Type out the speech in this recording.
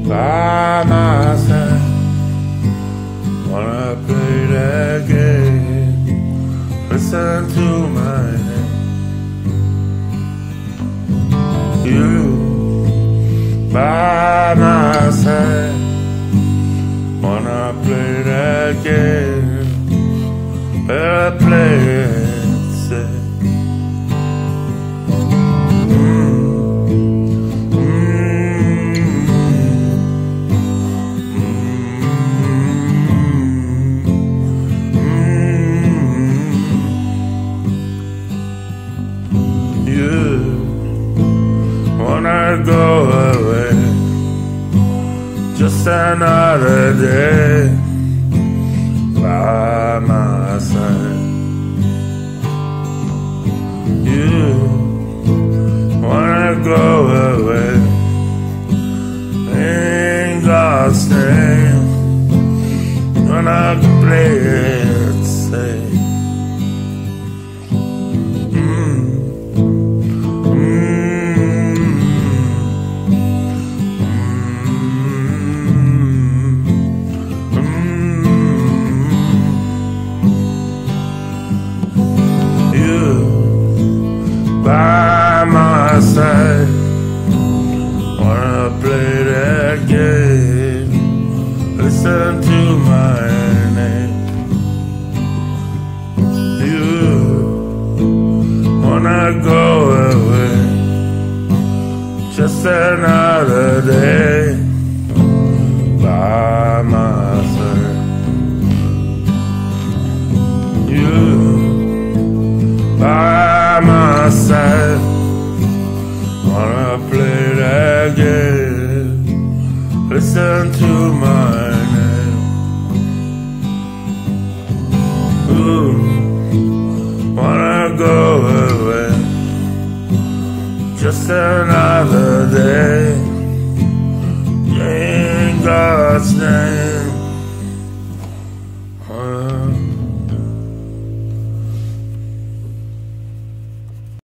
by my side. Wanna play that game, listen to my name. You by my side. Wanna play that game, better play it safe. Wanna go away, just another day by my side. You wanna go away, in God's name, wanna play it safe. By my side, wanna play that game, listen to my name. You wanna go away, just another day by my side. You by my side, wanna play that game, listen to my name. Ooh, wanna go away, just another day, in God's name.